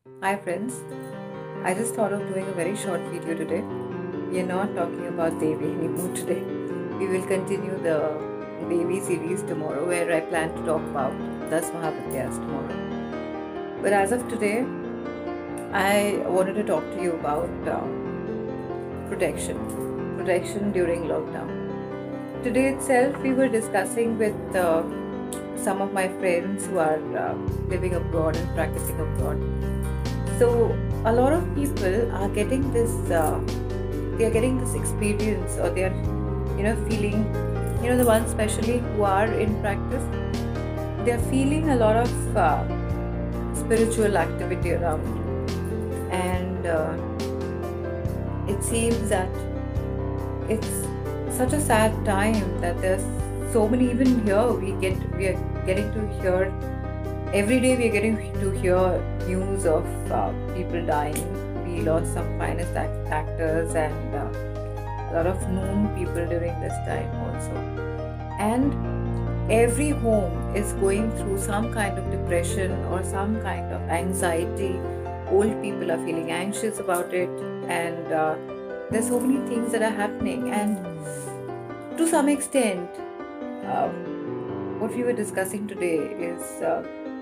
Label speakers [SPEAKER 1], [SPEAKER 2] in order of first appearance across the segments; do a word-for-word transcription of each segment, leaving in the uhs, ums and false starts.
[SPEAKER 1] Hi friends, I just thought of doing a very short video today. We are not talking about Devi anymore today. We will continue the Devi series tomorrow where I plan to talk about Das Mahavidyas tomorrow. But as of today, I wanted to talk to you about uh, protection. Protection during lockdown. Today itself, we were discussing with uh, some of my friends who are uh, living abroad and practicing abroad. So a lot of people are getting this, uh, they are getting this experience, or they are, you know, feeling, you know, the ones especially who are in practice, they are feeling a lot of uh, spiritual activity around, and uh, it seems that it's such a sad time that there's so many. Even here, we get we are getting to hear every day. We are getting to hear news of uh, people dying. We lost some finest act- actors and uh, a lot of known people during this time also. And every home is going through some kind of depression or some kind of anxiety. Old people are feeling anxious about it, and uh, there's so many things that are happening. And to some extent, um, what we were discussing today is uh,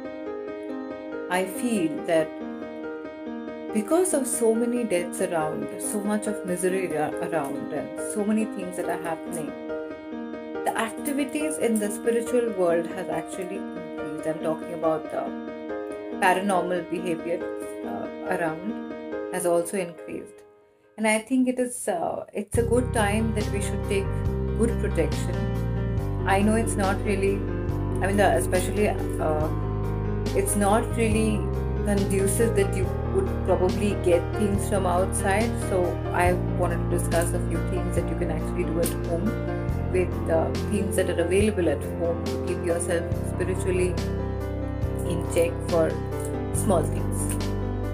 [SPEAKER 1] I feel that because of so many deaths around, so much of misery ar- around, and so many things that are happening, the activities in the spiritual world has actually increased. I'm talking about the paranormal behavior uh, around has also increased, and I think it is uh, it's a good time that we should take good protection. I know it's not really, I mean, the, especially uh, it's not really conducive that you would probably get things from outside. So I wanted to discuss a few things that you can actually do at home with uh, things that are available at home to keep yourself spiritually in check for small things.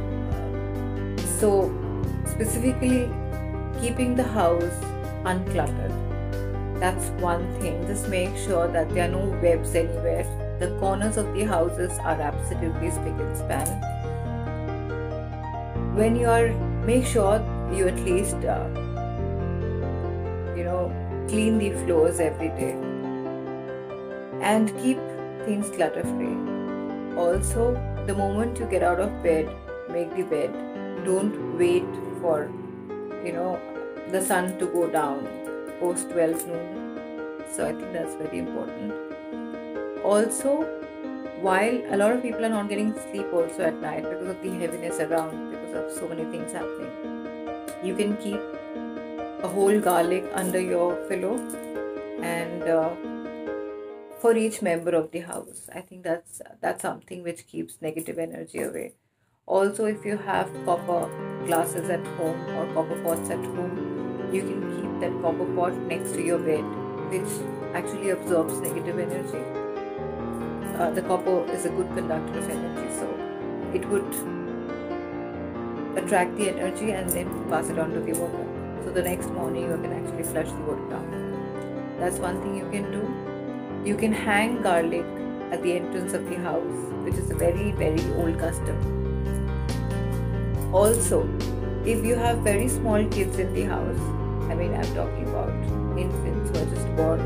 [SPEAKER 1] So specifically, keeping the house uncluttered. That's one thing. Just make sure that there are no webs anywhere. The corners of the houses are absolutely spick and span. When you are, make sure you at least, uh, you know, clean the floors every day and keep things clutter free. Also, the moment you get out of bed, make the bed. Don't wait for, you know, the sun to go down post twelve noon. So I think that's very important. Also, while a lot of people are not getting sleep also at night because of the heaviness around, because of so many things happening, you can keep a whole garlic under your pillow, and uh, for each member of the house. I think that's that's something which keeps negative energy away. Also, if you have copper glasses at home or copper pots at home, you can keep that copper pot next to your bed, which actually absorbs negative energy. Uh, the copper is a good conductor of energy, so it would attract the energy and then pass it on to the water. So the next morning you can actually flush the water down. That's one thing you can do. You can hang garlic at the entrance of the house, which is a very, very old custom. Also, if you have very small kids in the house, I mean, I'm talking about infants who are just born,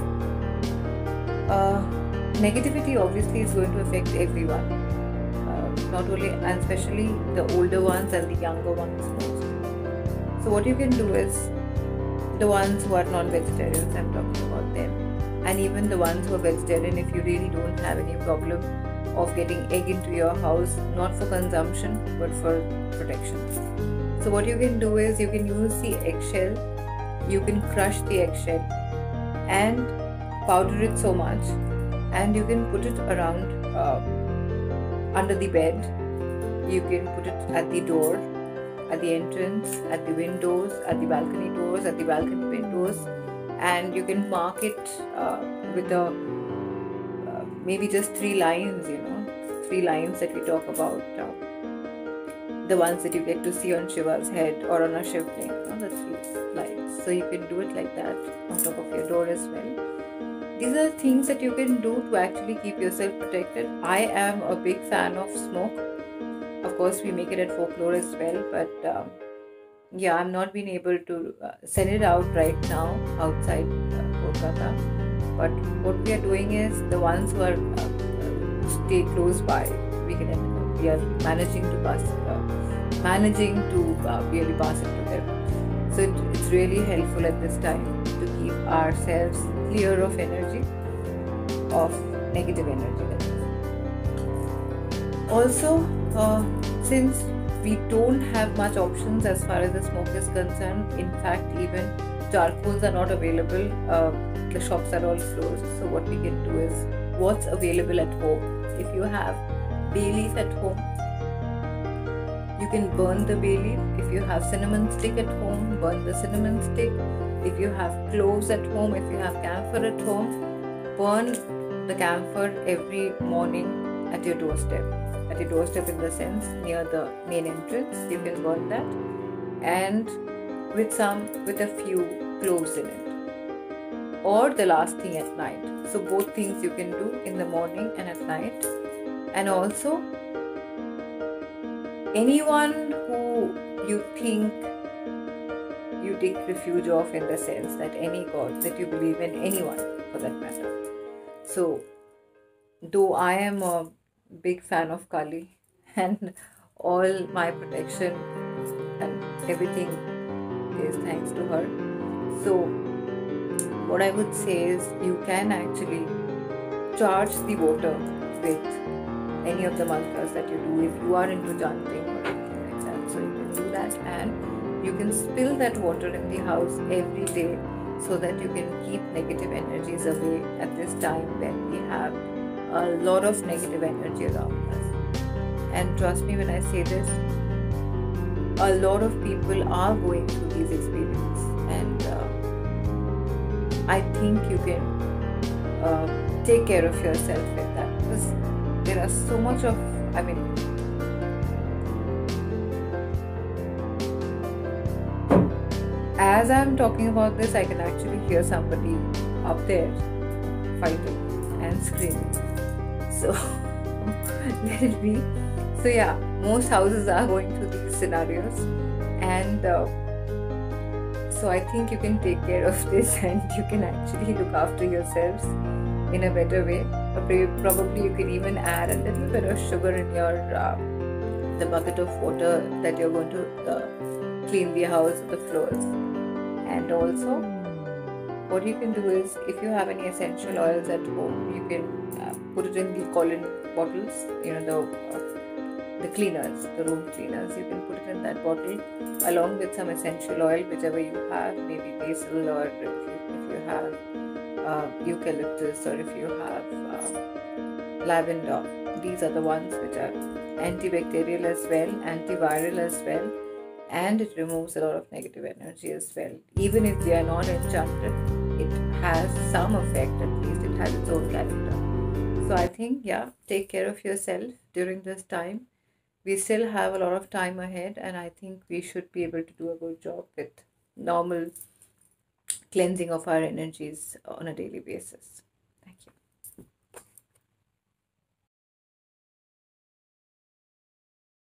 [SPEAKER 1] uh, negativity obviously is going to affect everyone, uh, not only and especially the older ones and the younger ones most. So, what you can do is the ones who are non vegetarians, I'm talking about them, and even the ones who are vegetarian, if you really don't have any problem of getting egg into your house, not for consumption but for protection. So what you can do is you can use the eggshell, you can crush the eggshell and powder it so much, and you can put it around uh, under the bed. You can put it at the door, at the entrance, at the windows, at the balcony doors, at the balcony windows, and you can mark it uh, with a uh, maybe just three lines, you know, three lines that we talk about, uh, the ones that you get to see on Shiva's head or on a shivling, you know, the three lines. So you can do it like that on top of your door as well. These are things that you can do to actually keep yourself protected. I am a big fan of smoke. Of Of course, we make it at Folklore as well, but um, yeah, I'm not being able to uh, send it out right now outside uh, Kolkata. But what we are doing is the ones who are uh, uh, stay close by, we can we are managing to pass, uh, managing to uh, really pass it to them. So it, it's really helpful at this time to keep ourselves clear of energy, of negative energy. Also, uh, since we don't have much options as far as the smoke is concerned, in fact, even charcoals are not available. Uh, the shops are all closed. So what we can do is what's available at home. If you have bay leaf at home, you can burn the bay leaf. If you have cinnamon stick at home, burn the cinnamon stick. If you have cloves at home, if you have camphor at home, burn the camphor every morning at your doorstep. At your doorstep in the sense near the main entrance, you can burn that, and with some, with a few cloves in it. Or the last thing at night. So both things you can do in the morning and at night. And also, anyone who you think you take refuge of, in the sense that any god that you believe in, anyone for that matter. So though I am a big fan of Kali and all my protection and everything is thanks to her, so what I would say is you can actually charge the water with any of the mantras that you do if you are into chanting or anything like that. So you can do that, and you can spill that water in the house every day so that you can keep negative energies away at this time when we have a lot of negative energy around us. And trust me when I say this, a lot of people are going through these experiences, and uh, I think you can uh, take care of yourself with that, because there are so much of, I mean, as I'm talking about this, I can actually hear somebody up there fighting and screaming. So let it be. So yeah, most houses are going through these scenarios, and uh, so I think you can take care of this, and you can actually look after yourselves in a better way. Probably you can even add a little bit of sugar in your uh, the bucket of water that you're going to uh, clean the house, the floors. And also, what you can do is, if you have any essential oils at home, you can uh, put it in the Colin bottles, you know, the uh, the cleaners, the room cleaners. You can put it in that bottle along with some essential oil, whichever you have, maybe basil, or if you, if you have uh, eucalyptus, or if you have uh, lavender. These are the ones which are antibacterial as well, antiviral as well, and it removes a lot of negative energy as well. Even if they are not enchanted, it has some effect, at least it has its own character. So I think, yeah, take care of yourself during this time. We still have a lot of time ahead, and I think we should be able to do a good job with normal cleansing of our energies on a daily basis.